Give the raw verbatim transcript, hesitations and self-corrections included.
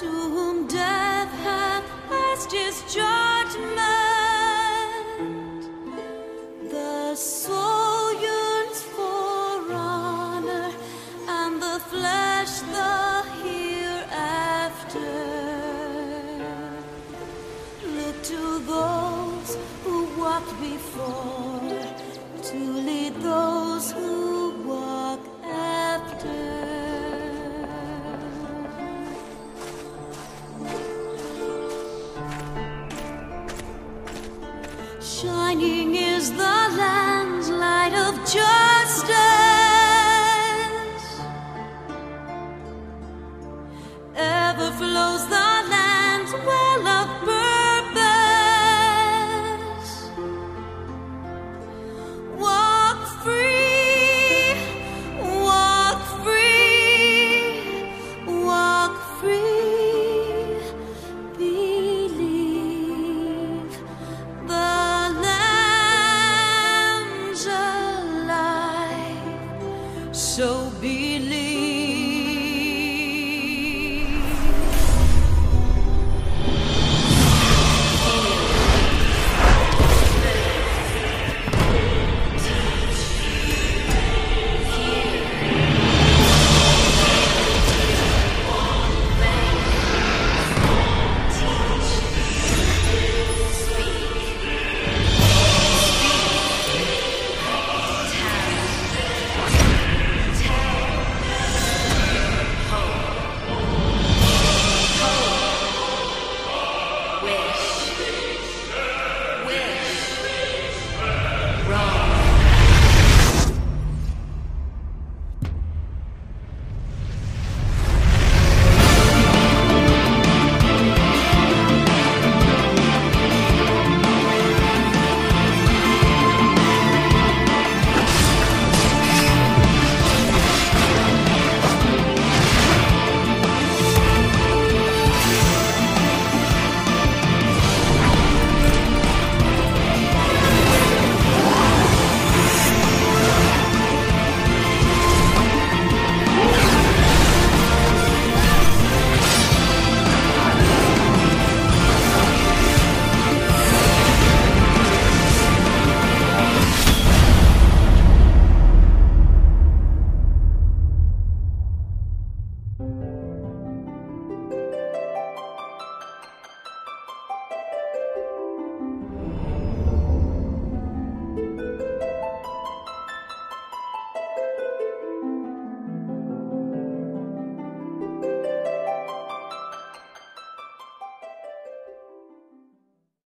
to whom death hath passed his judgment. The soul yearns for honor, and the flesh the hereafter. Look to those who walked before, to lead those who walk after. Shining is the land's light of justice. Ever flows the